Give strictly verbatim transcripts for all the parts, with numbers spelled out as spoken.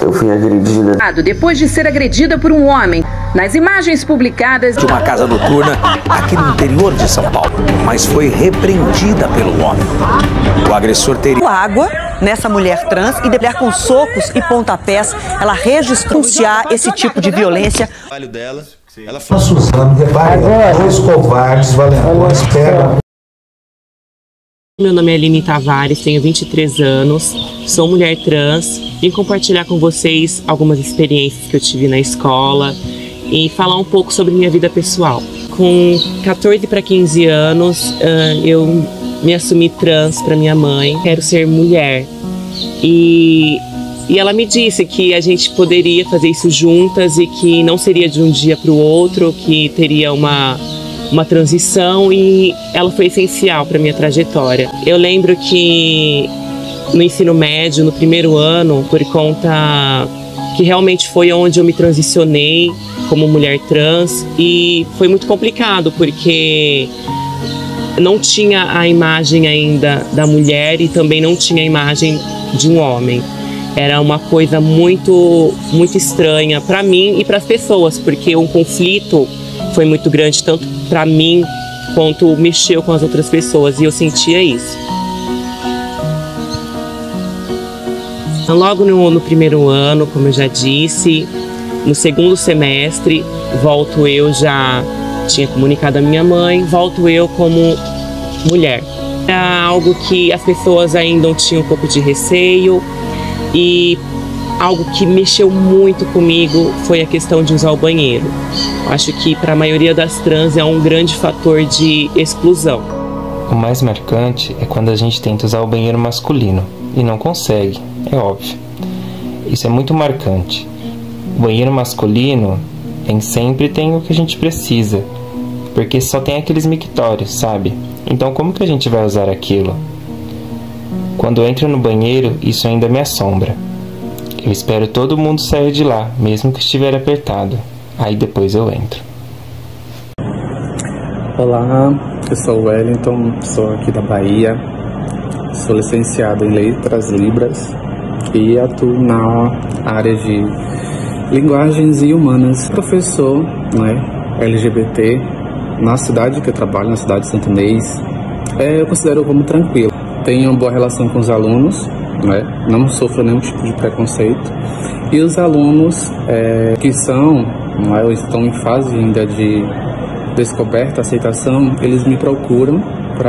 Eu fui agredida. Depois de ser agredida por um homem, nas imagens publicadas de uma casa noturna aqui no interior de São Paulo, mas foi repreendida pelo homem. O agressor teria água nessa mulher trans e deveria com socos e pontapés. Ela registrou esse tipo de violência. O trabalho dela, ela a Suzana vai, dois covardes valentões pegam. Meu nome é Aline Tavares, tenho vinte e três anos, sou mulher trans. Vim compartilhar com vocês algumas experiências que eu tive na escola e falar um pouco sobre minha vida pessoal. Com quatorze para quinze anos, eu me assumi trans para minha mãe. Quero ser mulher. E, e ela me disse que a gente poderia fazer isso juntas e que não seria de um dia para o outro, que teria uma... uma transição, e ela foi essencial para minha trajetória. Eu lembro que no ensino médio, no primeiro ano, por conta que realmente foi onde eu me transicionei como mulher trans, e foi muito complicado porque não tinha a imagem ainda da mulher e também não tinha a imagem de um homem. Era uma coisa muito, muito estranha para mim e para as pessoas, porque um conflito foi muito grande, tanto para mim quanto mexeu com as outras pessoas, e eu sentia isso. Logo no, no primeiro ano, como eu já disse, no segundo semestre, volto eu, já tinha comunicado à minha mãe, volto eu como mulher. Era algo que as pessoas ainda tinham um pouco de receio, e algo que mexeu muito comigo foi a questão de usar o banheiro. Acho que para a maioria das trans é um grande fator de exclusão. O mais marcante é quando a gente tenta usar o banheiro masculino e não consegue, é óbvio. Isso é muito marcante. O banheiro masculino nem sempre tem o que a gente precisa, porque só tem aqueles mictórios, sabe? Então como que a gente vai usar aquilo? Quando eu entro no banheiro, isso ainda me assombra. Eu espero todo mundo sair de lá, mesmo que estiver apertado. Aí depois eu entro. Olá, eu sou o Wellington, sou aqui da Bahia. Sou licenciado em Letras Libras e atuo na área de Linguagens e Humanas. Professor, né, L G B T na cidade que eu trabalho, na cidade de Santo Inês. É, eu considero como tranquilo. Tenho uma boa relação com os alunos, né? Não sofro nenhum tipo de preconceito. E os alunos é, que são, não é, ou estão em fase ainda de descoberta, aceitação, eles me procuram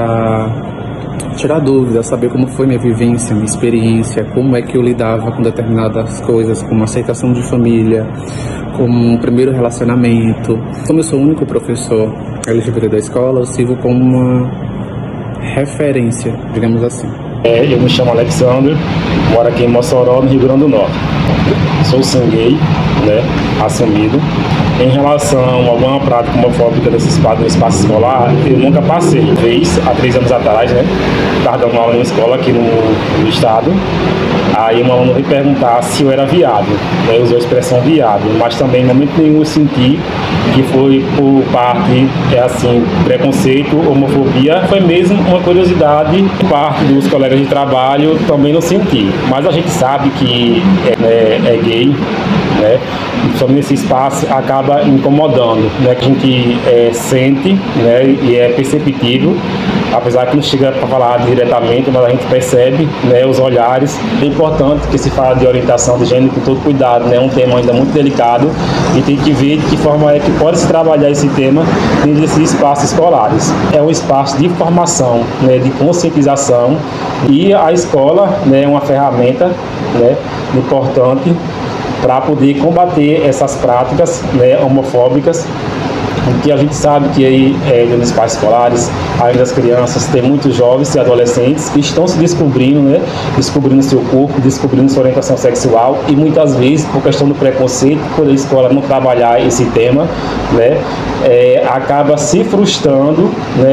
para tirar dúvidas, saber como foi minha vivência, minha experiência, como é que eu lidava com determinadas coisas, como aceitação de família, como um primeiro relacionamento. Como eu sou o único professor L G B T da escola, eu sirvo como uma referência, digamos assim. É, eu me chamo Alexandre, moro aqui em Mossoró, no Rio Grande do Norte. Sou sim gay, né, assumido. Em relação a alguma prática homofóbica desse espaço, no espaço escolar, eu nunca passei. Vez, há três anos atrás, né, estava dando aula em uma escola aqui no, no estado. Aí um aluno veio perguntar se eu era viado, né, usou a expressão viado, mas também em momento nenhum eu senti que foi por parte, é assim, preconceito, homofobia, foi mesmo uma curiosidade por parte dos colegas de trabalho, também não senti. Mas a gente sabe que é, é, é gay, né, só nesse espaço acaba incomodando, né, que a gente é, sente, né, e é perceptível, apesar que não chega para falar diretamente, mas a gente percebe, né, os olhares. É importante que se fale de orientação de gênero com todo cuidado, né, é um tema ainda muito delicado e tem que ver de que forma é que pode se trabalhar esse tema dentro desses espaços escolares. É um espaço de formação, né, de conscientização, e a escola, né, é uma ferramenta, né, importante para poder combater essas práticas, né, homofóbicas, que a gente sabe que aí é, nos espaços escolares, ainda as crianças, tem muitos jovens e adolescentes que estão se descobrindo, né, descobrindo seu corpo, descobrindo sua orientação sexual, e muitas vezes, por questão do preconceito, por a escola não trabalhar esse tema, né, é, acaba se frustrando, né.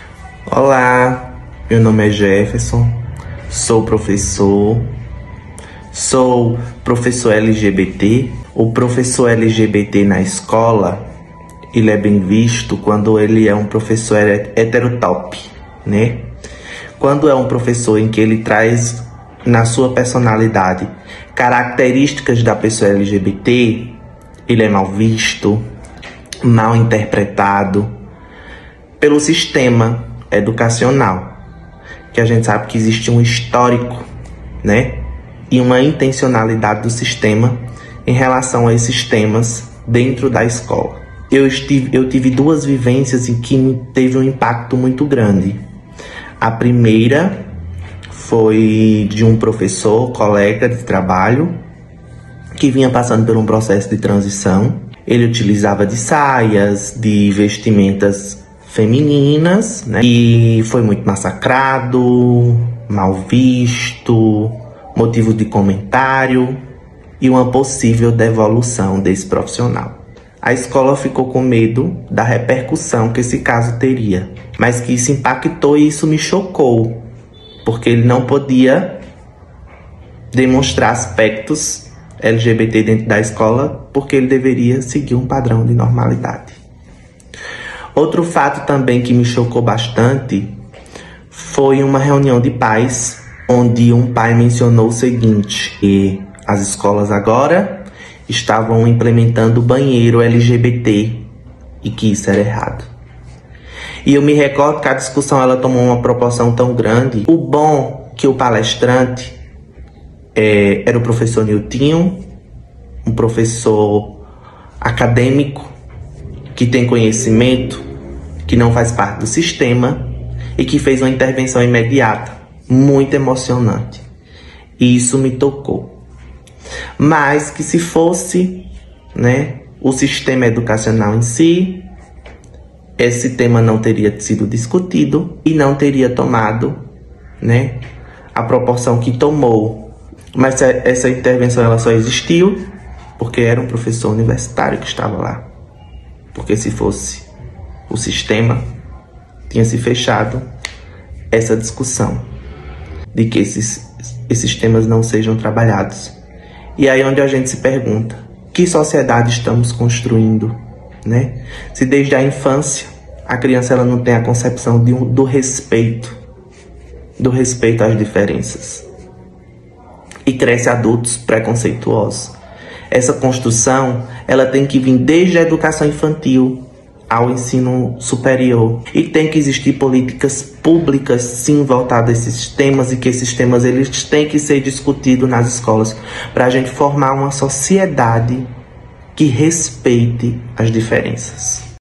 Olá, meu nome é Jefferson, sou professor, sou professor L G B T. O professor L G B T na escola, ele é bem visto quando ele é um professor heterotop, né? Quando é um professor em que ele traz na sua personalidade, características da pessoa L G B T, ele é mal visto, mal interpretado pelo sistema educacional, que a gente sabe que existe um histórico, né, e uma intencionalidade do sistema em relação a esses temas dentro da escola. Eu, estive, eu tive duas vivências em que teve um impacto muito grande. A primeira foi de um professor, colega de trabalho, que vinha passando por um processo de transição. Ele utilizava de saias, de vestimentas femininas, né? E foi muito massacrado, mal visto, motivo de comentário e uma possível devolução desse profissional. A escola ficou com medo da repercussão que esse caso teria, mas que isso impactou e isso me chocou, porque ele não podia demonstrar aspectos L G B T dentro da escola, porque ele deveria seguir um padrão de normalidade. Outro fato também que me chocou bastante foi uma reunião de pais, onde um pai mencionou o seguinte, que as escolas agora estavam implementando banheiro L G B T e que isso era errado. E eu me recordo que a discussão ela tomou uma proporção tão grande. O bom que o palestrante é, era o professor Niltinho, um professor acadêmico que tem conhecimento, que não faz parte do sistema e que fez uma intervenção imediata, muito emocionante. E isso me tocou. Mas que se fosse, né, o sistema educacional em si, esse tema não teria sido discutido e não teria tomado, né, a proporção que tomou. Mas essa intervenção ela só existiu porque era um professor universitário que estava lá. Porque se fosse o sistema, tinha se fechado essa discussão de que esses, esses temas não sejam trabalhados. E aí onde a gente se pergunta, que sociedade estamos construindo, né? Se desde a infância a criança ela não tem a concepção de um, do respeito, do respeito às diferenças. E cresce adultos preconceituosos. Essa construção ela tem que vir desde a educação infantil ao ensino superior. E tem que existir políticas públicas, sim, voltadas a esses temas, e que esses temas eles têm que ser discutidos nas escolas para a gente formar uma sociedade que respeite as diferenças.